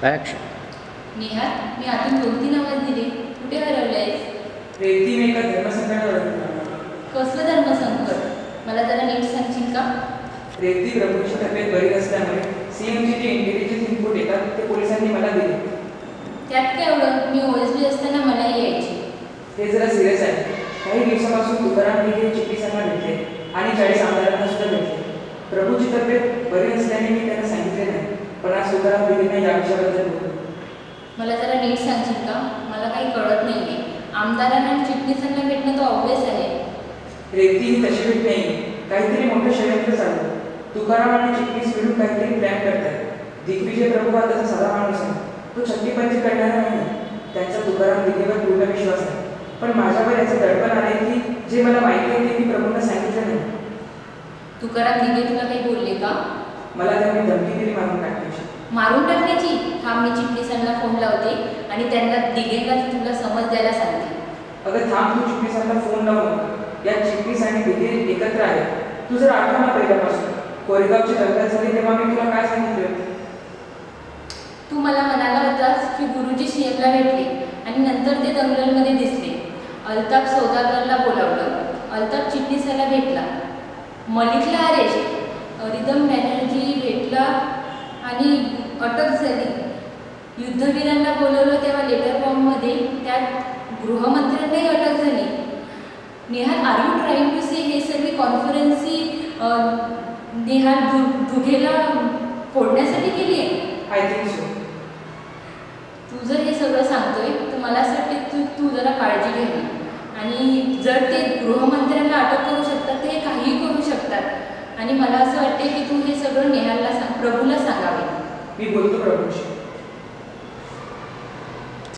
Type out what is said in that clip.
Action. Neha, मी आतून 2-3 आवाज दिले, कुठे हरवलेस? प्रेती मी एका धर्मसंकटात अडकलो. कसलं धर्मसंकट? मला जरा नीट सांगशील का? प्रेती प्रभूची तब्येत बरी नसल्यामुळे सीएमची जे इंटेलिजन्स इनपुट येतात ते पोलिसांनी मला दिले. त्यात काय एवढं? मी ओएसडी असताना मलाही यायची. हे जरा सिरियस आहे. काही दिवसापासून तुकाराम हे चिटणीसांना भेटले आणि 40 आमदारांना सुद्धा भेटले. प्रभूची तब्येत बरी नसल्याने मी त्यांना सांगितले नाही, पण आज तुकाराम दिदींना या विषयाबद्दल बोललो. मला जरा नीट सांगशील का? मला काही कळत नाहीये. आमदारांना आणि चिटणीसांना भेटणं तर ऑब्वियस आहे. प्रेती ही तशी भेट नाही, काहीतरी मोठं षडयंत्र चाललं. तुकाराम आणि चिटणीस मिळून काहीतरी प्लॅन करतात. दिग्विजय प्रभू हा तसा साधा माणूस आहे, तो छत्तीपंची करणारा नाही. त्यांचा तुकाराम दिदीवर पूर्ण विश्वास आहे, पण माझ्यावर याचं दडपण आले की जे मला माहिती आहे ते मी प्रभूंना सांगितलं नाही. तुकाराम दिघे तुला काही बोलले का? मला त्यांनी धमकी दिली मारून टाकण्याची. मारून टाकण्याची? थांब, मी चिटणीसांना फोन लावते आणि त्यांना दिघेला तुला समज द्यायला सांगते. अगं थांब, तू चिटणीसांना फोन लावून. या चिटणीस आणि दिघे एकत्र आहेत. तू जर आठवण ना पहिल्यापासून कोरेगावची दंगल झाली तेव्हा मी तुला काय सांगितले होते? तू मला म्हणाला होतास की गुरुजी सीएमला भेटले आणि नंतर ते दंगलमध्ये दिसले. अल्ताफ सौदागरला बोलावलं, अल्ताफ चिटणीसाला भेटला, मलिकला अरेस्ट, रिदम बॅनर्जी भेटला आणि अटक झाली. युद्धवीरांना बोलवलं तेव्हा लेटर बॉम्बमध्ये त्यात गृहमंत्र्यांनाही अटक झाली. Nehal, are you trying to say हे सगळी कॉन्फरन्सी नेहाल दुघेला फोडण्यासाठी केली आहे? I think so. तू जर हे सगळं सांगतोय तर मला असं वाटते तू जरा काळजी घ्यावी. आणि जर ते गृहमंत्र्यांना अटक करू शकतात ते काहीही करू शकतात. आणि मला असं वाटते की तू हे सगळं नेहालला प्रभूला सांगावे. मी बोलतो प्रभूशी.